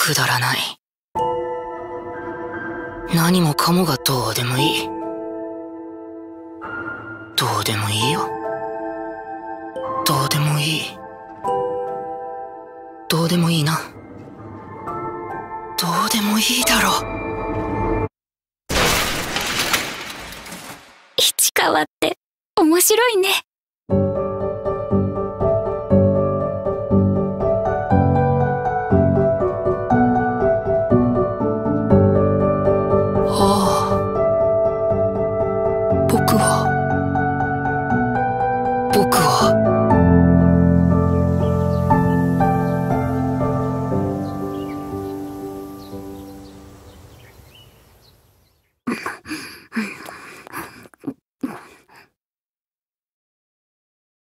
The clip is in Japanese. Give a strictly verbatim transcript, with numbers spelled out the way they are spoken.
くだらない。何もかもがどうでもいい。どうでもいいよ。どうでもいい。どうでもいいな。どうでもいいだろ。 市川って面白いね。